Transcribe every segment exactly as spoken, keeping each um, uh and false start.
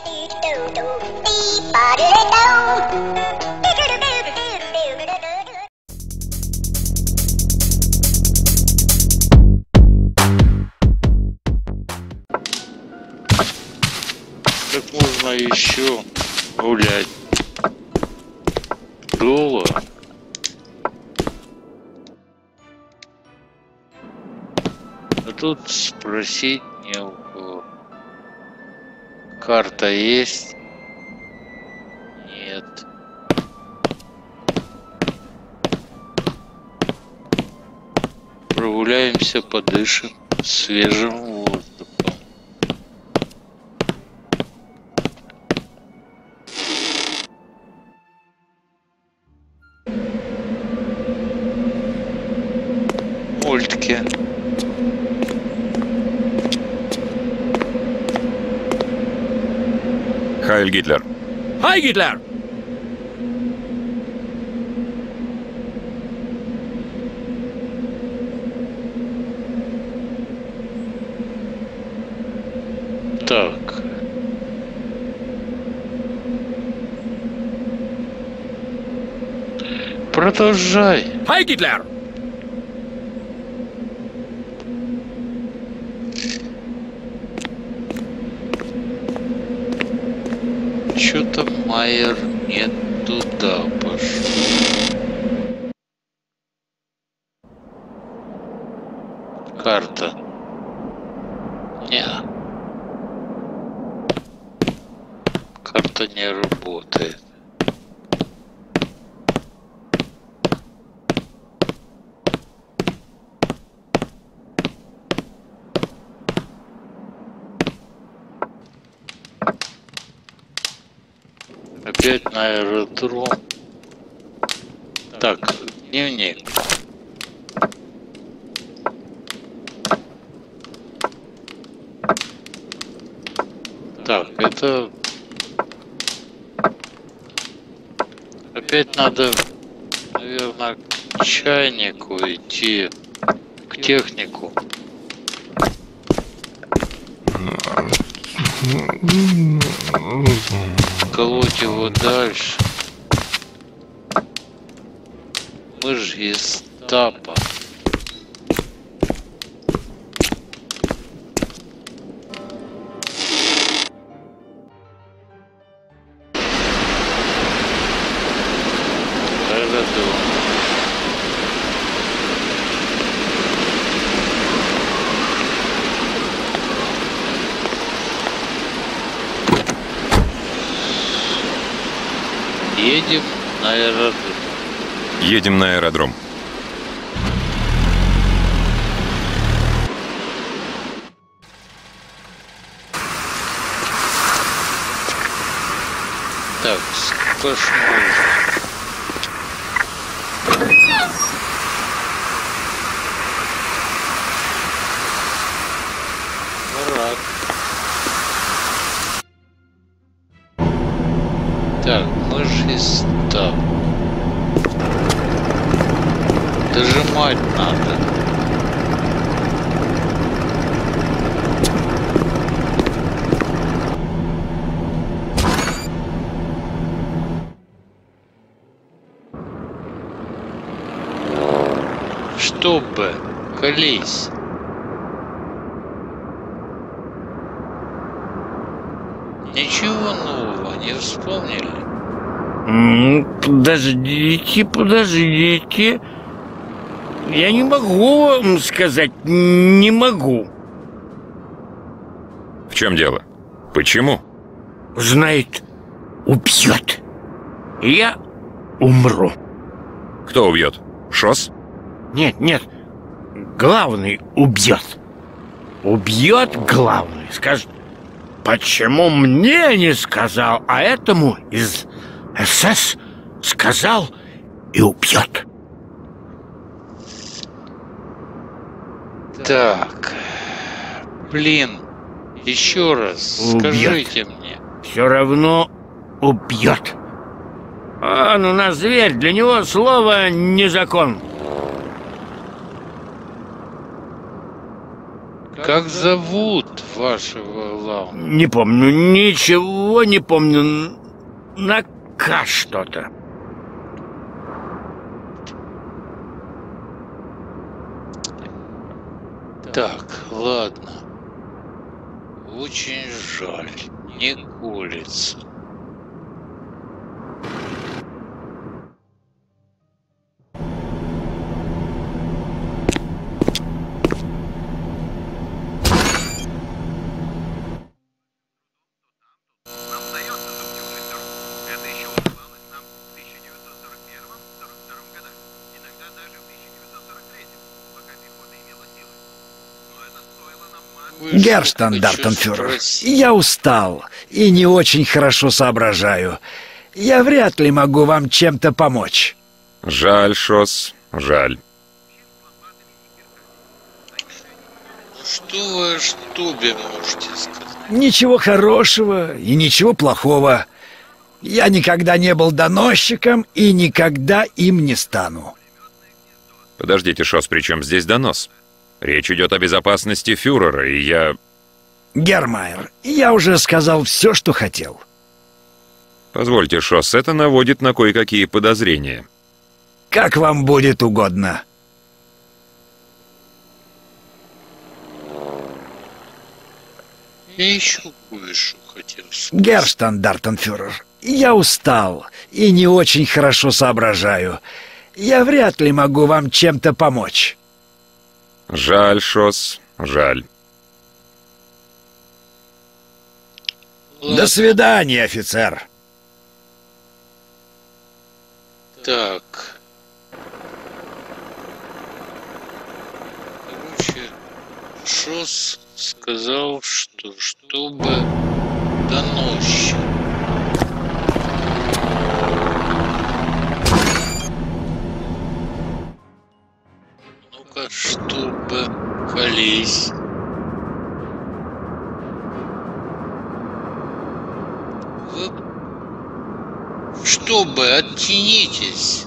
Как можно еще гулять? Долго? А тут спросить не у кого. Карта есть? Нет. Прогуляемся, подышим свежим воздухом. Мультики. Хайль Гитлер. Хай, Гитлер! Так. Продолжай. Хай, Гитлер! Что-то Майер не туда пошел. Карта. Не. Карта не работает. Опять на аэродром. Так, дневник. Так, это... Опять надо, наверное, к чайнику идти, к технику. Колоть его дальше. Мы же из тапа. Аэродром. Едем на аэродром. Едем на аэродром. Так, сколько ж можно? Барак. Так, мы же из так. Дожимать надо. Чтобы колись. Ничего нового не вспомнили? Подождите, подождите. Я не могу вам сказать, не могу. В чем дело? Почему? Знает, убьет. Я умру. Кто убьет? Шос? Нет, нет, главный убьет. Убьет главный, скажет, почему мне не сказал, а этому из СС сказал и убьет. Так, блин, еще раз Убьет. скажите мне. Все равно убьет. Он у нас зверь, для него слово не закон. Как зовут вашего лаунда? Не помню, ничего не помню. На К что-то. Так, ладно. Очень жаль. Не колется. Герштандартенфюрер, я устал и не очень хорошо соображаю. Я вряд ли могу вам чем-то помочь. Жаль, Шос, жаль. Что вы о штубе можете сказать? Ничего хорошего и ничего плохого. Я никогда не был доносчиком и никогда им не стану. Подождите, Шос, при чем здесь донос? Речь идет о безопасности фюрера, и я... Гермайер, я уже сказал все, что хотел. Позвольте, Шос, это наводит на кое-какие подозрения. Как вам будет угодно. Я еще кое-что хотел сказать. Герштандартенфюрер, я устал и не очень хорошо соображаю. Я вряд ли могу вам чем-то помочь. Жаль, Шос, жаль. Ладно. До свидания, офицер. Так. Короче, Шос сказал, что чтобы доносчик. Ну-ка, чтобы колись. Вы... Чтобы оттянитесь.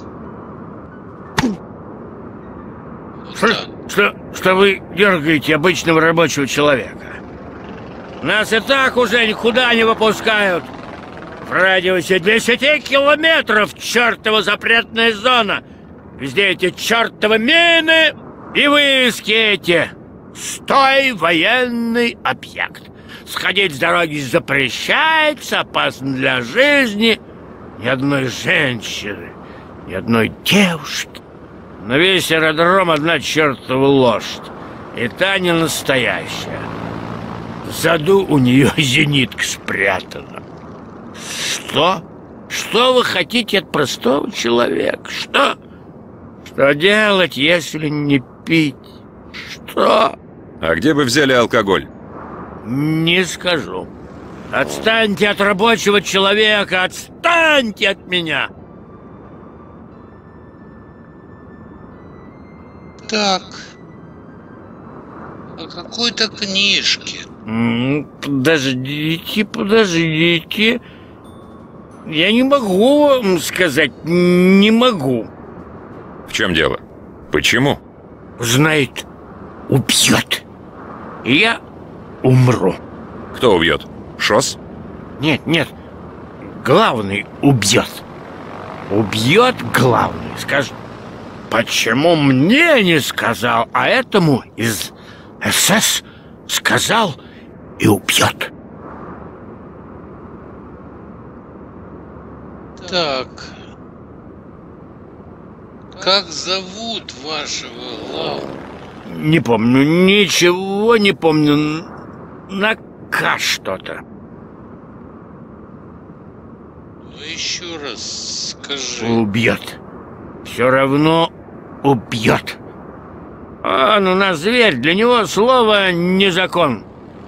Вот Что, так. что, что вы дергаете обычного рабочего человека? Нас и так уже никуда не выпускают. В радиусе десяти километров чертова запретная зона. Везде эти чертовы мины и вывески эти. Стой, военный объект. Сходить с дороги запрещается, опасно для жизни. Ни одной женщины, ни одной девушки. На весь аэродром одна чертова лошадь. И та не настоящая. В заду у нее зенитка спрятана. Что? Что вы хотите от простого человека? Что? Что делать, если не пить? Что? А где вы взяли алкоголь? Не скажу. Отстаньте от рабочего человека! Отстаньте от меня! Так. О какой-то книжке. М, Подождите, подождите. Я не могу вам сказать, не могу. В чем дело? Почему? Знает, убьет. И я умру. Кто убьет? Шос? Нет, нет. Главный убьет. Убьет главный. Скажет, почему мне не сказал, а этому из СС сказал и убьет. Так. Как зовут вашего лаунда? Не помню, ничего не помню. На К что-то. Ну еще раз скажи. Убьет. Все равно убьет. Он у нас зверь, для него слово не закон.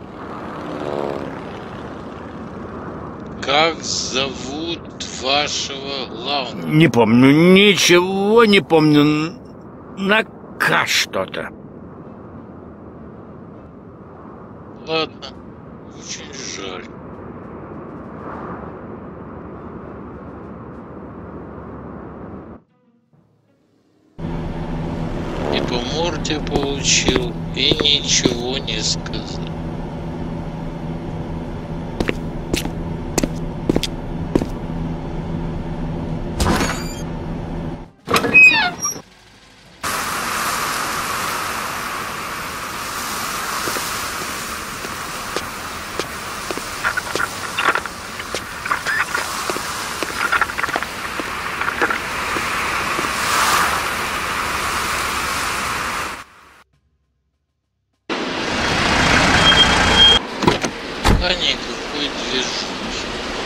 Как зовут вашего лаунда? Не помню, ничего не помню. На К что-то. Ладно, очень жаль. И по морде получил, И ничего не сказал. А никакой движухи.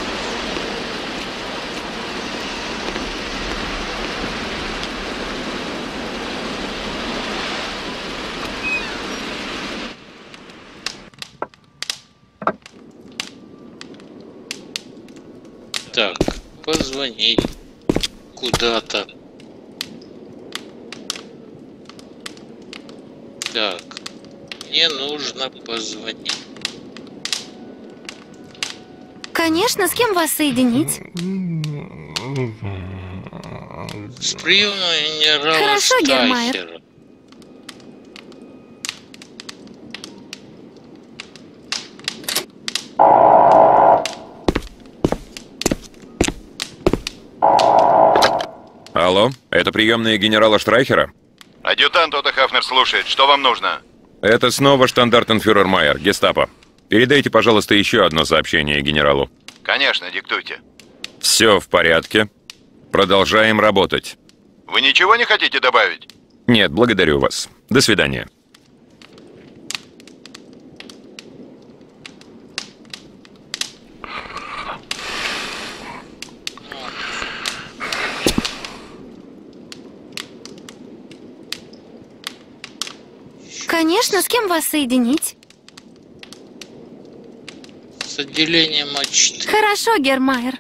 Так, позвонить куда-то. Так, мне нужно позвонить. Конечно, с кем вас соединить? С приемного генерала Хорошо, Гермайер. Штайхера. Алло, это приемная генерала Штрайхера? Адъютант Отто Хафнер слушает. Что вам нужно? Это снова штандартенфюрер Майер, гестапо. Передайте, пожалуйста, еще одно сообщение генералу. Конечно, диктуйте. Все в порядке. Продолжаем работать. Вы ничего не хотите добавить? Нет, благодарю вас. До свидания. Конечно, с кем вас соединить? С отделением А четыре. Хорошо, Гермайер.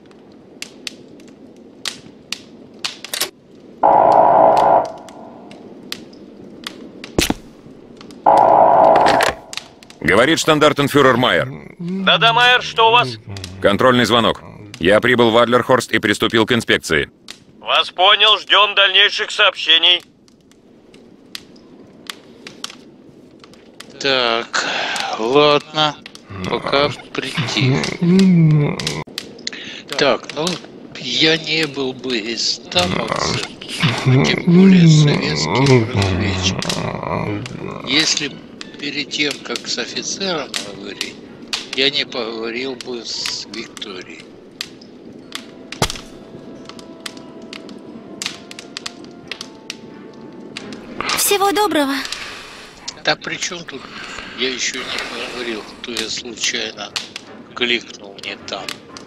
Говорит штандартенфюрер Майер. Да-да, Майер, что у вас? Контрольный звонок. Я прибыл в Адлерхорст и приступил к инспекции. Вас понял, ждем дальнейших сообщений. Так, ладно, пока прийти. Так, ну, я не был бы гестаповцем, а тем более советским разведчиком, если перед тем, как с офицером говорить, я не поговорил бы с Викторией. Всего доброго. Да при чем тут? Я еще не поговорил, кто я случайно кликнул не там.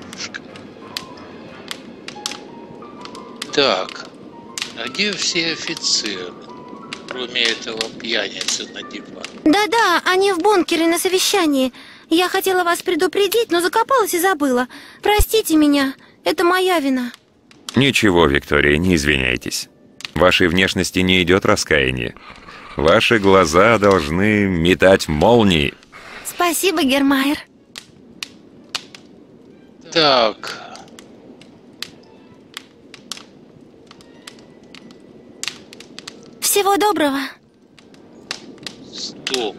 Так, а где все офицеры, кроме этого пьяницы на диване? Да-да, они в бункере на совещании. Я хотела вас предупредить, но закопалась и забыла. Простите меня, это моя вина. Ничего, Виктория, не извиняйтесь. Вашей внешности не идет раскаяние. Ваши глаза должны метать молнии. Спасибо, Гермайер. Так. Всего доброго. Стоп.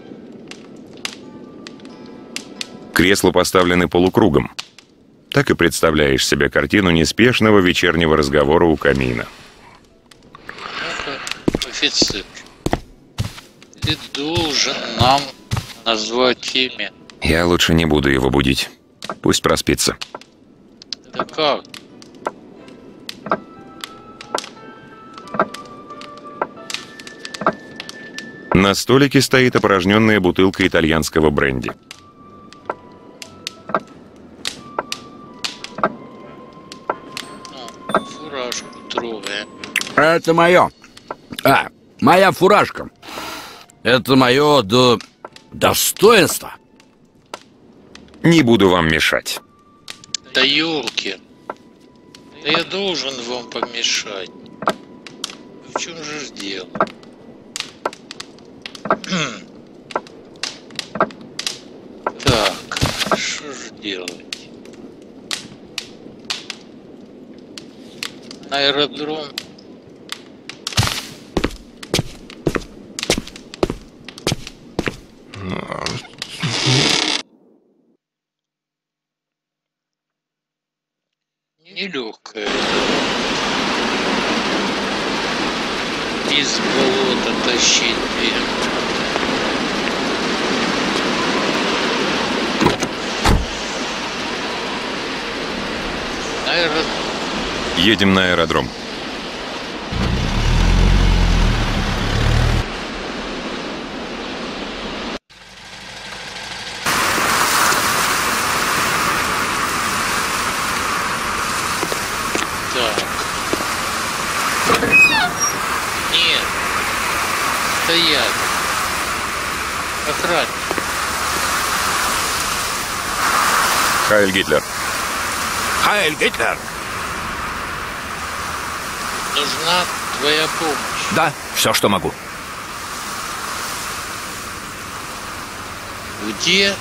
Кресла поставлены полукругом. Так и представляешь себе картину неспешного вечернего разговора у камина. Ну-ка, офицер, ты должен нам назвать имя. Я лучше не буду его будить. Пусть проспится. Да как? На столике стоит опорожненная бутылка итальянского бренди. Ну, фуражку трогай. Это мое. А, моя фуражка. Это мое до... достоинство. Не буду вам мешать. Да елки. Да я должен вам помешать. В чем же дело? Так, что же делать? Аэродром. Нелегкая. Из болота тащить меня. Аэродром. Едем на аэродром. Так. Нет. Стоять. Охранник. Хайль Гитлер. Хайль Гитлер! Нужна твоя помощь. Да, все, что могу. Где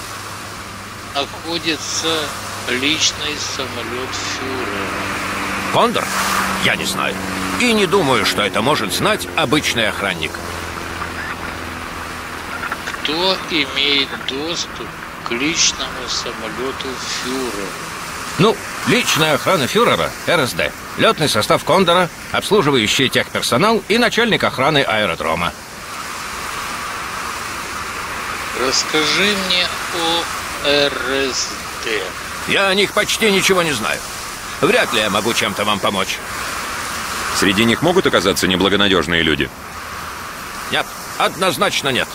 находится личный самолет фюрера? Кондор? Я не знаю. И не думаю, что это может знать обычный охранник. Кто имеет доступ к личному самолету фюрера? Ну, личная охрана фюрера, эр эс дэ, летный состав Кондора, обслуживающий техперсонал и начальник охраны аэродрома. Расскажи мне о эр эс дэ. Я о них почти ничего не знаю. Вряд ли я могу чем-то вам помочь. Среди них могут оказаться неблагонадежные люди? Нет, однозначно нет.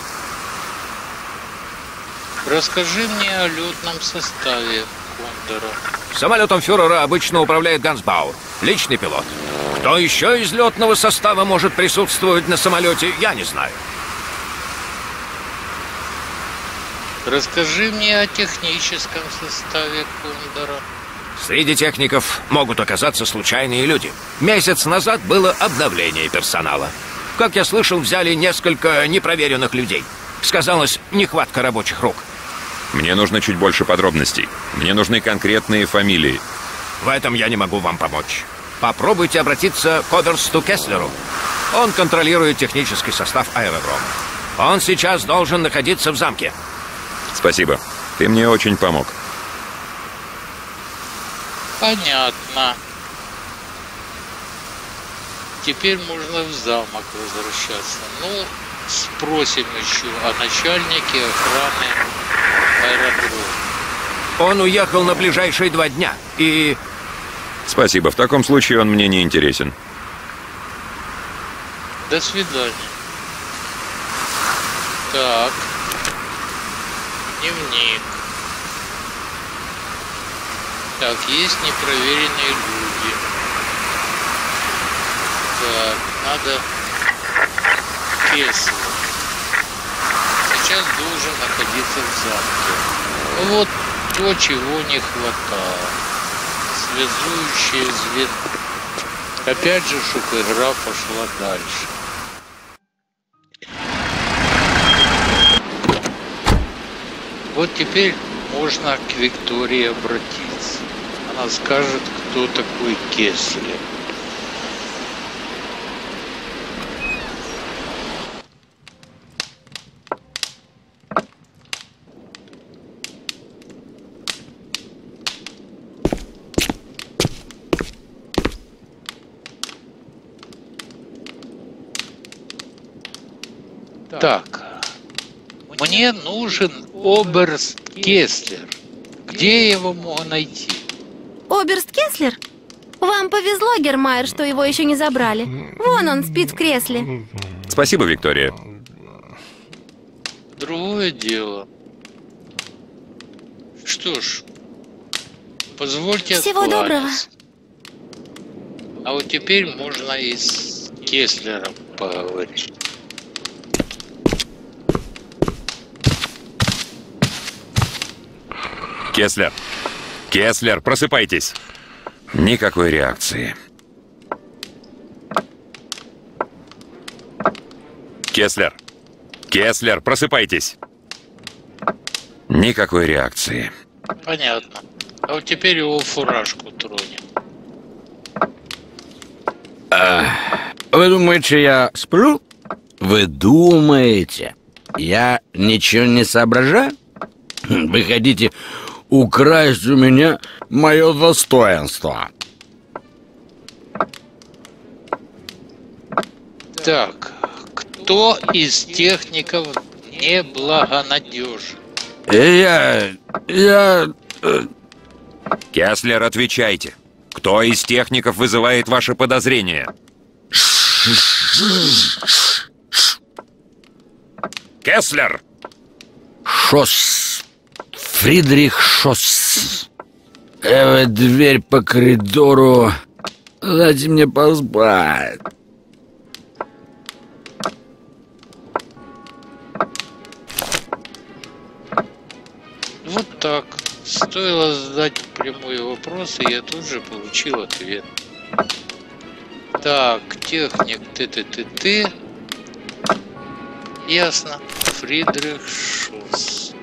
Расскажи мне о летном составе Кондора. Самолетом фюрера обычно управляет Гансбау, личный пилот. Кто еще из летного состава может присутствовать на самолете, я не знаю. Расскажи мне о техническом составе Кондора. Среди техников могут оказаться случайные люди. Месяц назад было обновление персонала. Как я слышал, взяли несколько непроверенных людей. Сказалась нехватка рабочих рук. Мне нужно чуть больше подробностей. Мне нужны конкретные фамилии. В этом я не могу вам помочь. Попробуйте обратиться к Оберсту Кеслеру. Он контролирует технический состав аэродрома. Он сейчас должен находиться в замке. Спасибо. Ты мне очень помог. Понятно. Теперь можно в замок возвращаться. Ну, спросим еще о начальнике охраны аэродрома. Он уехал на ближайшие два дня и... Спасибо. В таком случае он мне не интересен. До свидания. Так. Дневник. Так, есть непроверенные люди. Так, надо... Кеслер. Сейчас должен находиться в замке. Вот то, чего не хватало. Связующее звено. Опять же, чтобы игра пошла дальше. Вот теперь можно к Виктории обратиться. Она скажет, кто такой Кеслер. Так, мне нужен Оберст Кеслер. Где я его могу найти? Оберст Кеслер? Вам повезло, Гермайер, что его еще не забрали. Вон он спит в кресле. Спасибо, Виктория. Другое дело. Что ж, позвольте Всего доброго. А вот теперь можно и с Кеслером поговорить. Кеслер! Кеслер, просыпайтесь! Никакой реакции. Кеслер! Кеслер, просыпайтесь! Никакой реакции. Понятно. А вот теперь его фуражку тронем. А, вы думаете, я сплю? Вы думаете, я ничего не соображаю? Вы хотите украсть у меня мое достоинство. Так, кто из техников неблагонадежен? Я... я... э, Кеслер, отвечайте. Кто из техников вызывает ваши подозрения? Кеслер! Шосс. Фридрих Шосс. Эва, дверь по коридору. Дайте мне поспать. Вот так. Стоило задать прямой вопрос, и я тут же получил ответ. Так, техник ТТТТ. Ясно. Фридрих Шосс.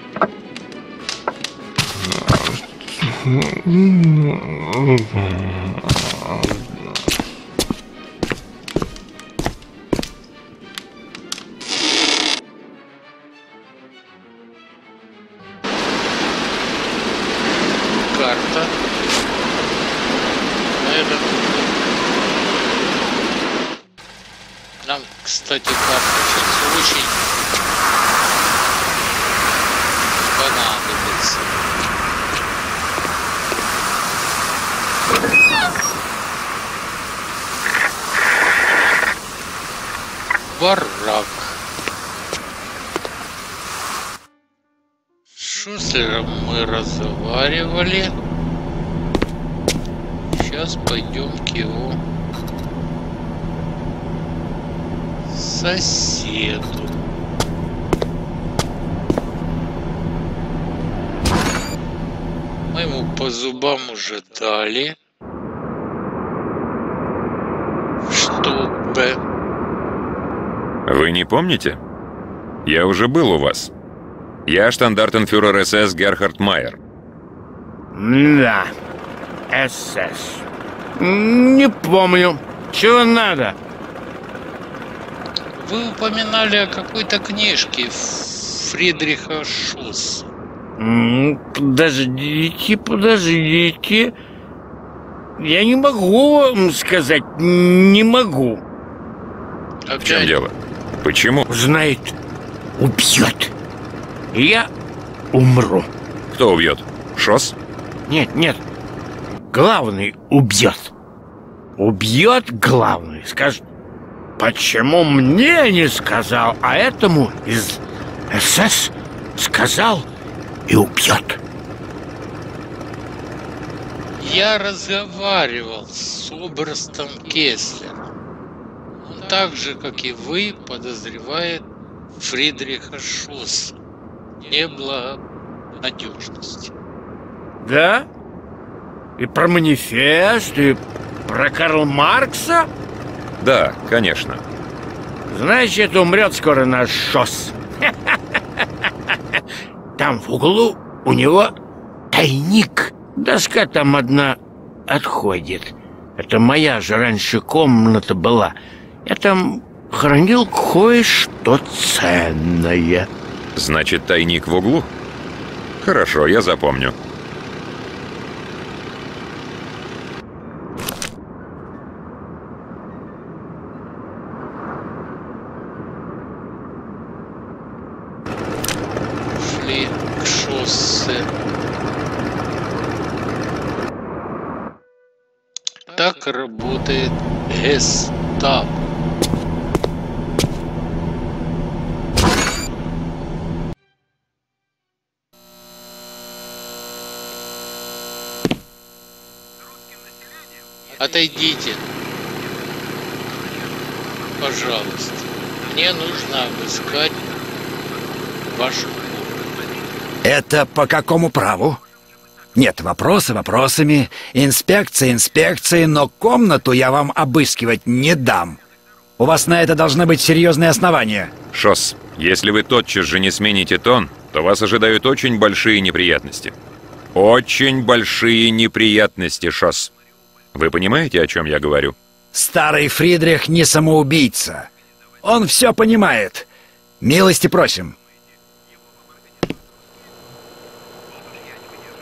Карта. Наверное, нам, кстати, карта сейчас очень понадобится. Барак. С Шустлером мы разговаривали. Сейчас пойдем к его соседу. Мы ему по зубам уже дали, чтобы... Вы не помните? Я уже был у вас. Я штандартенфюрер СС Герхард Майер. Да, СС. Не помню. Чего надо? Вы упоминали о какой-то книжке Фридриха Шосса. Подождите, подождите. Я не могу вам сказать, не могу. Опять? В чем дело? Почему? Знает, убьет. И я умру. Кто убьет? Шосс? Нет, нет. Главный убьет. Убьет главный. Скажет, почему мне не сказал, а этому из СС сказал и убьет. Я разговаривал с оберстом Кеслером. Он так же, как и вы, подозревает Фридриха Шосса в неблагонадежности. Да? И про манифест, и про Карла Маркса? Да, конечно. Значит, умрет скоро наш Шосс. Там в углу у него тайник. Доска там одна отходит. Это моя же раньше комната была. Я там хранил кое-что ценное. Значит, тайник в углу? Хорошо, я запомню. Шли к шоссе. Так работает гестапо. Отойдите. Пожалуйста. Мне нужно обыскать вашу комнату. Это по какому праву? Нет, вопросы вопросами, инспекция инспекции, но комнату я вам обыскивать не дам. У вас на это должны быть серьезные основания. Шосс, если вы тотчас же не смените тон, то вас ожидают очень большие неприятности. Очень большие неприятности, Шосс. Вы понимаете, о чем я говорю? Старый Фридрих не самоубийца. Он все понимает. Милости просим.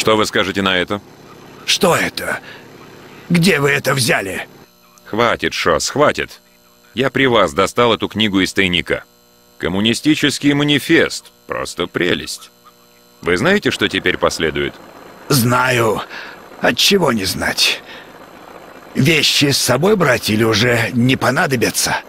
Что вы скажете на это? Что это? Где вы это взяли? Хватит, Шос, хватит. Я при вас достал эту книгу из тайника. Коммунистический манифест. Просто прелесть. Вы знаете, что теперь последует? Знаю. Отчего не знать? Вещи с собой брать или уже не понадобятся?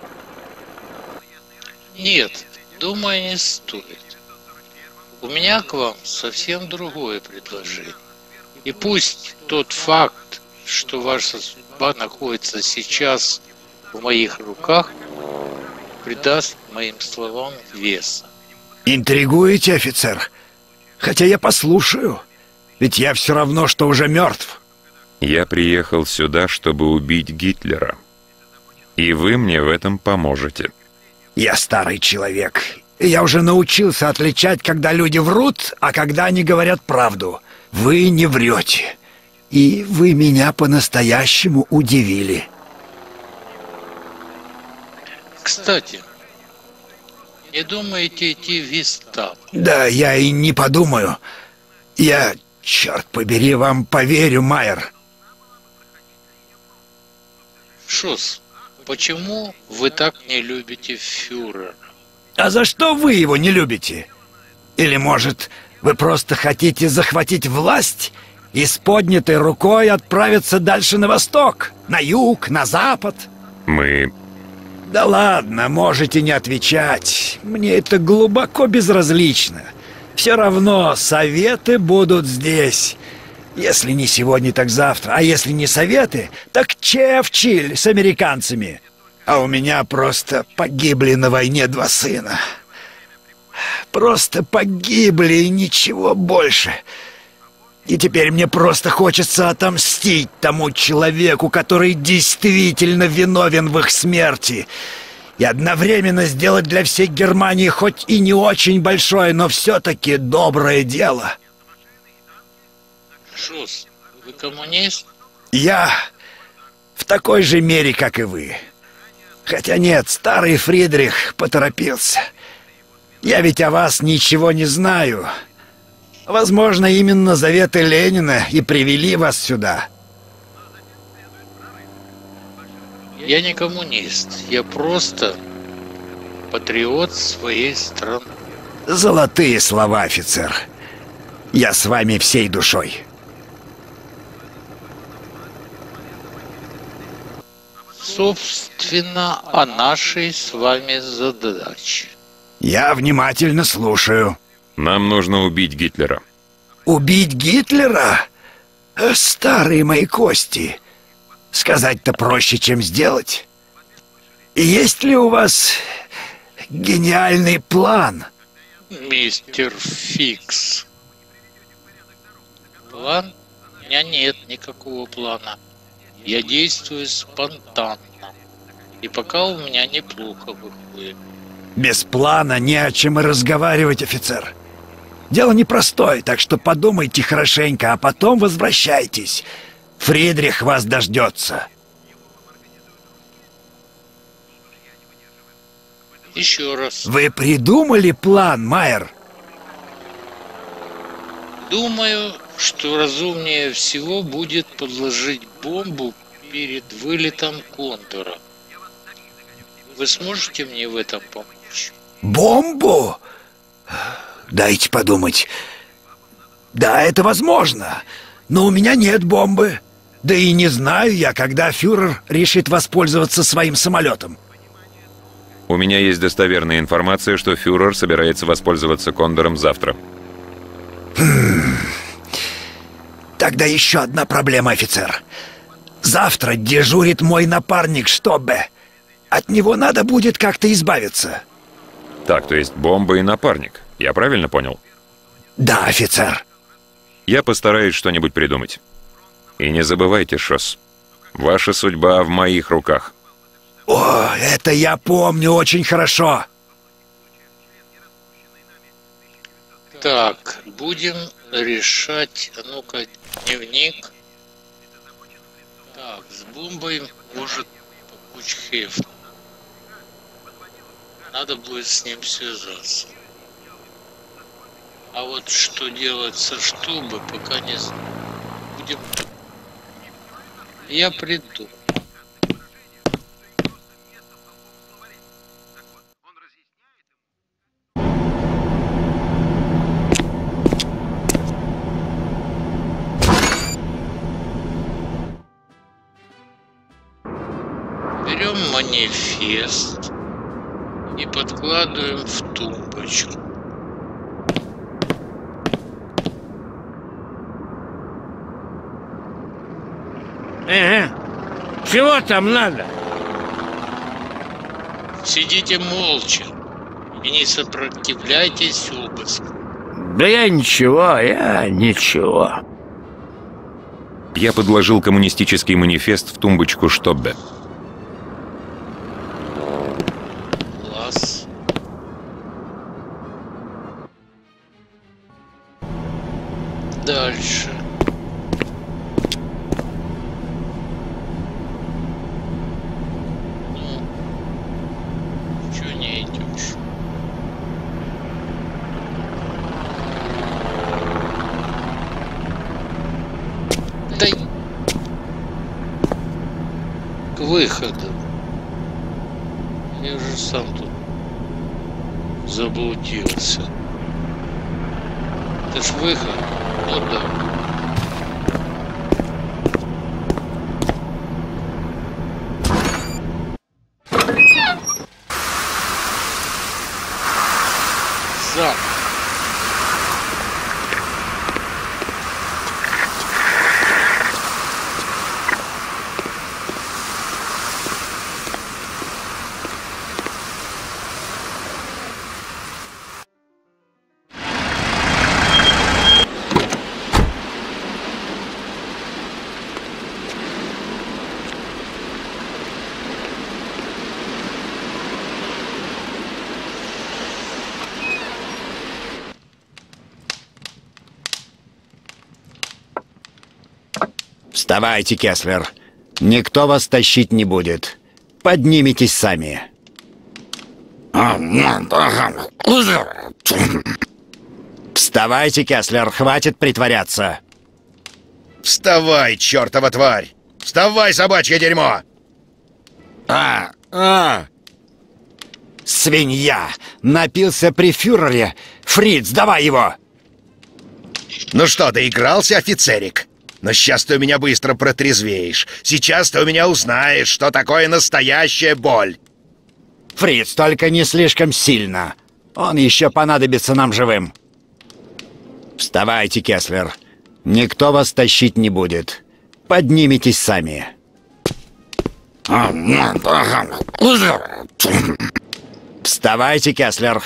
Нет, думаю, не стоит. У меня к вам совсем другое предложение. И пусть тот факт, что ваша судьба находится сейчас в моих руках, придаст моим словам веса. Интригуете, офицер? Хотя я послушаю. Ведь я все равно, что уже мертв. Я приехал сюда, чтобы убить Гитлера. И вы мне в этом поможете. Я старый человек. И я уже научился отличать, когда люди врут, а когда они говорят правду. Вы не врете. И вы меня по-настоящему удивили. Кстати, не думаете идти в Вестап? Да, я и не подумаю. Я, черт побери, вам поверю, Майер. Шос, почему вы так не любите фюрера? А за что вы его не любите? Или, может, вы просто хотите захватить власть и с поднятой рукой отправиться дальше на восток, на юг, на запад? Мы... Да ладно, можете не отвечать. Мне это глубоко безразлично. Все равно советы будут здесь. Если не сегодня, так завтра. А если не советы, так Черчилль с американцами. А у меня просто погибли на войне два сына. Просто погибли и ничего больше. И теперь мне просто хочется отомстить тому человеку, который действительно виновен в их смерти. И одновременно сделать для всей Германии хоть и не очень большое, но все-таки доброе дело. Шос, вы коммунист? Я в такой же мере, как и вы. Хотя нет, старый Фридрих поторопился. Я ведь о вас ничего не знаю. Возможно, именно заветы Ленина и привели вас сюда. Я не коммунист, я просто патриот своей страны. Золотые слова, офицер. Я с вами всей душой. Собственно, о нашей с вами задаче. Я внимательно слушаю. Нам нужно убить Гитлера. Убить Гитлера? Старые мои кости. Сказать-то проще, чем сделать. Есть ли у вас гениальный план? Мистер Фикс. План? У меня нет никакого плана. Я действую спонтанно. И пока у меня неплохо выходит. Без плана не о чем и разговаривать, офицер. Дело непростое, так что подумайте хорошенько, а потом возвращайтесь. Фридрих вас дождется. Еще раз. Вы придумали план, Майер? Думаю, что разумнее всего будет подложить бомбу перед вылетом Кондора. Вы сможете мне в этом помочь? Бомбу? Дайте подумать. Да, это возможно. Но у меня нет бомбы. Да и не знаю я, когда фюрер решит воспользоваться своим самолетом. У меня есть достоверная информация, что фюрер собирается воспользоваться Кондором завтра. Хм. Тогда еще одна проблема, офицер. Завтра дежурит мой напарник Штоббе. От него надо будет как-то избавиться. Так, то есть бомба и напарник. Я правильно понял? Да, офицер. Я постараюсь что-нибудь придумать. И не забывайте, Шос, ваша судьба в моих руках. О, это я помню очень хорошо. Так, будем решать. А ну-ка, дневник. Так, с бомбой может помочь Хеф. Надо будет с ним связаться. А вот что делать со штубы, пока не знаю. Будем... Я приду. Берем манифест и подкладываем в тумбочку. Э, чего там надо? Сидите молча и не сопротивляйтесь обыску. Да я ничего, я ничего. Я подложил коммунистический манифест в тумбочку Штоббе. Класс. Дальше. Ну, чё не идешь? Дай к выходу. Я же сам тут заблудился. Это ж выход. Вот да. Сам. Вставайте, Кеслер. Никто вас тащить не будет. Поднимитесь сами. Вставайте, Кеслер, хватит притворяться. Вставай, чертова тварь! Вставай, собачье дерьмо! А, а! Свинья! Напился при фюрере! Фриц, давай его! Ну что, доигрался, офицерик? Но сейчас ты у меня быстро протрезвеешь. Сейчас ты у меня узнаешь, что такое настоящая боль. Фриц, только не слишком сильно. Он еще понадобится нам живым. Вставайте, Кеслер. Никто вас тащить не будет. Поднимитесь сами. Вставайте, Кеслер.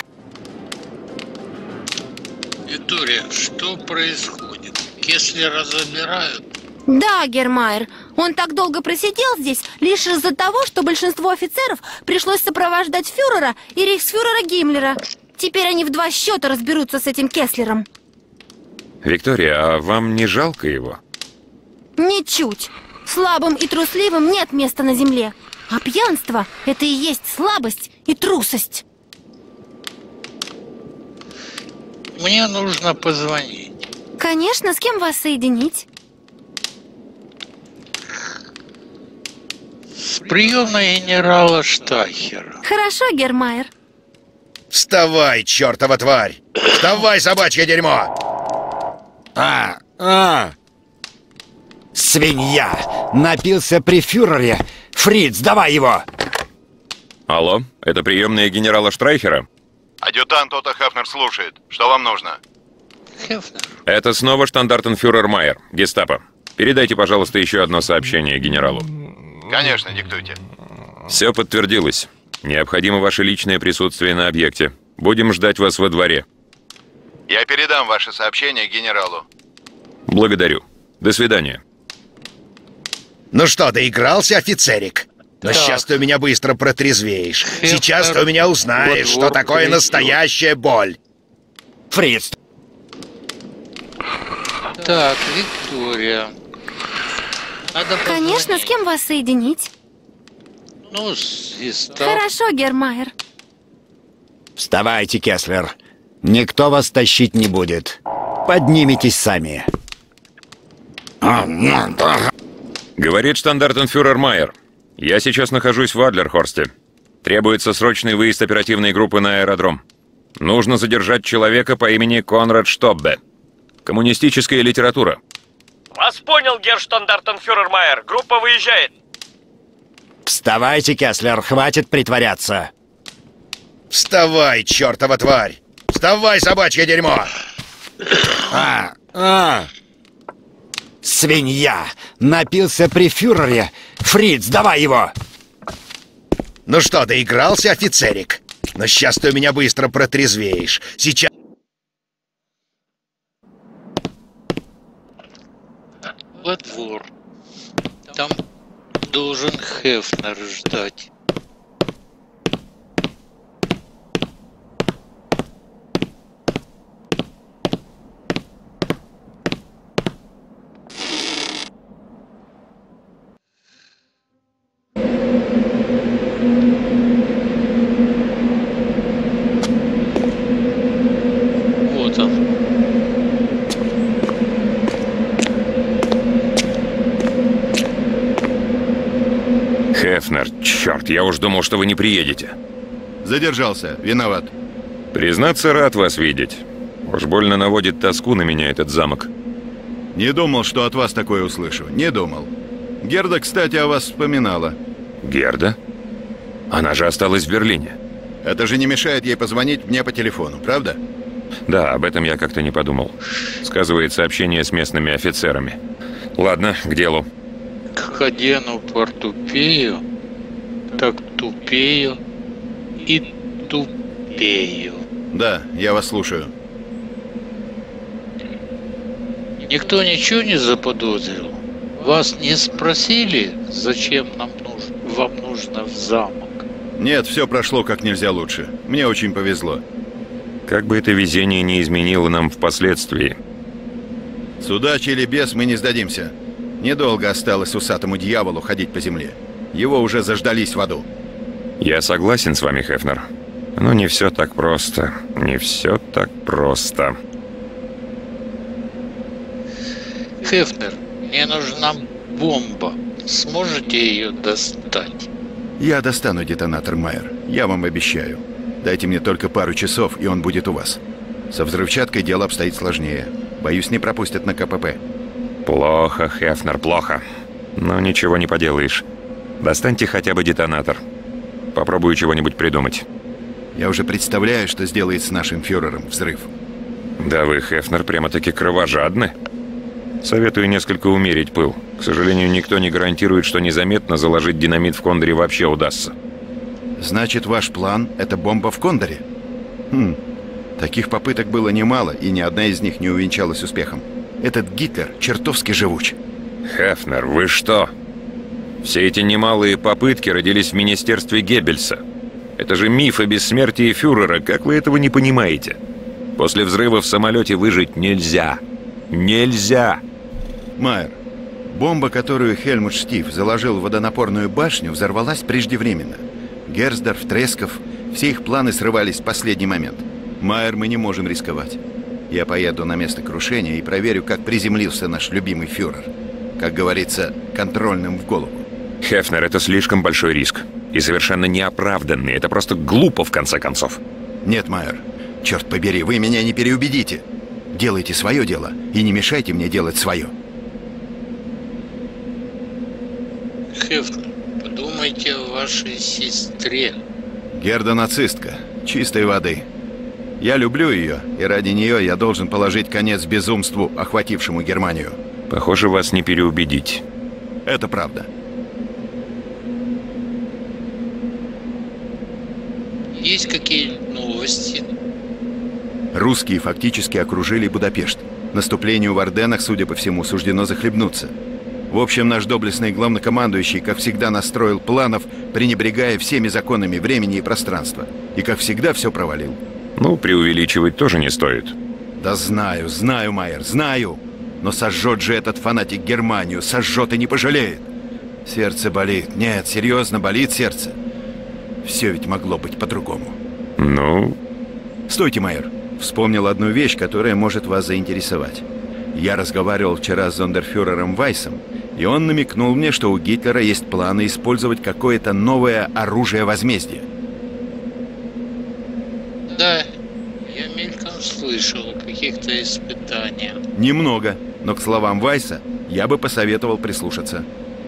Виктория, что происходит? Кеслера забирают? Да, Гермайер. Он так долго просидел здесь лишь из-за того, что большинству офицеров пришлось сопровождать фюрера и рейхсфюрера Гиммлера. Теперь они в два счета разберутся с этим Кеслером. Виктория, а вам не жалко его? Ничуть. Слабым и трусливым нет места на земле. А пьянство – это и есть слабость и трусость. Мне нужно позвонить. Конечно, с кем вас соединить? С приемной генерала Штахера. Хорошо, Гермайер. Вставай, чертова тварь! Вставай, собачье дерьмо! А, а! Свинья! Напился при фюрере! Фриц, давай его! Алло, это приемная генерала Штрайхера? Адъютант Отто Хафнер слушает. Что вам нужно? Хефнер. Это снова штандартенфюрер Майер, гестапо. Передайте, пожалуйста, еще одно сообщение генералу. Конечно, диктуйте. Все подтвердилось. Необходимо ваше личное присутствие на объекте. Будем ждать вас во дворе. Я передам ваше сообщение генералу. Благодарю. До свидания. Ну что, доигрался, офицерик? Но Так. сейчас ты у меня быстро протрезвеешь. Хефнер Сейчас ты у меня узнаешь, во что двор такое придет. настоящая боль. Фриц, Так, Виктория. Надо Конечно, с позвонить. кем вас соединить? Ну, с гестапо. Хорошо, Гермайер. вставайте, Кеслер. Никто вас тащить не будет. Поднимитесь сами. Говорит штандартенфюрер Майер. Я сейчас нахожусь в Адлерхорсте. Требуется срочный выезд оперативной группы на аэродром. Нужно задержать человека по имени Конрад Штоббе. Коммунистическая литература. Вас понял, герштандартенфюрер Майер. Группа выезжает. Вставайте, Кеслер, хватит притворяться. Вставай, чертова тварь! Вставай, собачье дерьмо! А, а. Свинья! Напился при фюрере! Фриц, давай его! Ну что, доигрался, офицерик? Но сейчас ты у меня быстро протрезвеешь. Сейчас... Во двор. Там должен Хефнер ждать. Вот он. Хефнер, черт, я уж думал, что вы не приедете. Задержался, виноват. Признаться, рад вас видеть. Уж больно наводит тоску на меня этот замок. Не думал, что от вас такое услышу. Не думал. Герда, кстати, о вас вспоминала. Герда? Она же осталась в Берлине. Это же не мешает ей позвонить мне по телефону, правда? Да, об этом я как-то не подумал. Сказывается общение с местными офицерами. Ладно, к делу. К Хадену портупею, так тупею и тупею. Да, я вас слушаю. Никто ничего не заподозрил? Вас не спросили, зачем нам нужно, вам нужно в замок? Нет, все прошло как нельзя лучше. Мне очень повезло. Как бы это везение не изменило нам впоследствии. С удачей или без, мы не сдадимся. Недолго осталось усатому дьяволу ходить по земле. Его уже заждались в аду. Я согласен с вами, Хефнер. Но не все так просто. Не все так просто. Хефнер, мне нужна бомба. Сможете ее достать? Я достану детонатор, Майер. Я вам обещаю. Дайте мне только пару часов, и он будет у вас. Со взрывчаткой дело обстоит сложнее. Боюсь, не пропустят на ка пэ пэ. Плохо, Хефнер, плохо. Но ничего не поделаешь. Достаньте хотя бы детонатор. Попробую чего-нибудь придумать. Я уже представляю, что сделает с нашим фюрером взрыв. Да вы, Хефнер, прямо-таки кровожадны. Советую несколько умерить пыл. К сожалению, никто не гарантирует, что незаметно заложить динамит в Кондоре вообще удастся. Значит, ваш план — это бомба в Кондоре? Хм. Таких попыток было немало, и ни одна из них не увенчалась успехом. Этот Гитлер чертовски живуч. Хефнер, вы что? Все эти немалые попытки родились в министерстве Геббельса. Это же миф о бессмертии фюрера, как вы этого не понимаете? После взрыва в самолете выжить нельзя. Нельзя! Майер, бомба, которую Хельмут Штиф заложил в водонапорную башню, взорвалась преждевременно. Герсдорф, Тресков, все их планы срывались в последний момент. Майер, мы не можем рисковать. Я поеду на место крушения и проверю, как приземлился наш любимый фюрер. Как говорится, контрольным в голову. Хефнер, это слишком большой риск. И совершенно неоправданный. Это просто глупо, в конце концов. Нет, Майер, черт побери, вы меня не переубедите. Делайте свое дело и не мешайте мне делать свое. Хефнер, подумайте о вашей сестре. Герда нацистка, чистой воды. Я люблю ее, и ради нее я должен положить конец безумству, охватившему Германию. Похоже, вас не переубедить. Это правда. Есть какие новости? Русские фактически окружили Будапешт. Наступлению в Орденах, судя по всему, суждено захлебнуться. В общем, наш доблестный главнокомандующий, как всегда, настроил планов, пренебрегая всеми законами времени и пространства. И, как всегда, все провалил. Ну, преувеличивать тоже не стоит. Да знаю, знаю, Майер, знаю. Но сожжет же этот фанатик Германию, сожжет и не пожалеет. Сердце болит. Нет, серьезно, болит сердце. Все ведь могло быть по-другому. Ну? Стойте, Майер. Вспомнил одну вещь, которая может вас заинтересовать. Я разговаривал вчера с зондерфюрером Вайсом, и он намекнул мне, что у Гитлера есть планы использовать какое-то новое оружие возмездия. Да, я мельком слышал о каких-то испытаниях. Немного, но к словам Вайса я бы посоветовал прислушаться.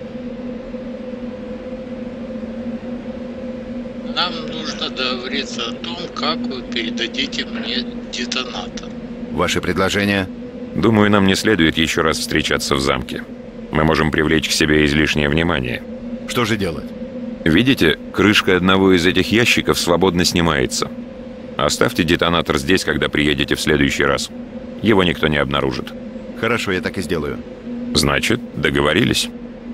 Нам нужно договориться о том, как вы передадите мне детонатор. Ваше предложение? Думаю, нам не следует еще раз встречаться в замке. Мы можем привлечь к себе излишнее внимание. Что же делать? Видите, крышка одного из этих ящиков свободно снимается. Оставьте детонатор здесь, когда приедете в следующий раз. Его никто не обнаружит. Хорошо, я так и сделаю. Значит, договорились.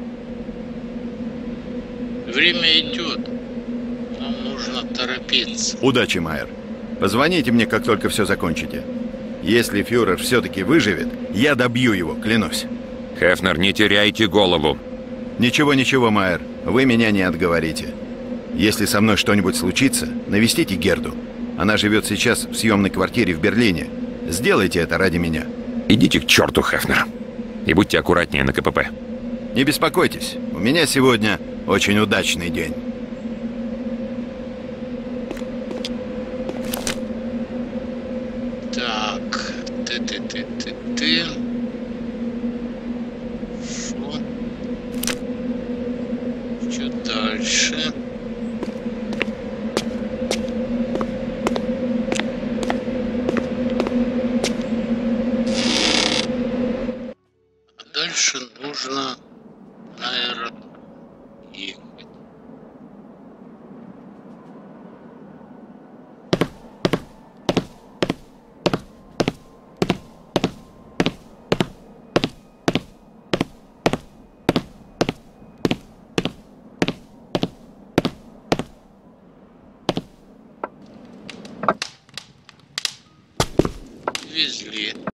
Время идет. Нам нужно торопиться. Удачи, Майер. Позвоните мне, как только все закончите. Если фюрер все-таки выживет, я добью его, клянусь. Хефнер, не теряйте голову. Ничего, ничего, Майер. Вы меня не отговорите. Если со мной что-нибудь случится, навестите Герду. Она живет сейчас в съемной квартире в Берлине. Сделайте это ради меня. Идите к черту, Хефнер. И будьте аккуратнее на ка пэ пэ. Не беспокойтесь. У меня сегодня очень удачный день. Так, ты-ты-ты-ты-ты. Шо? Что дальше? Дальше нужно, наверное, ехать. Везли.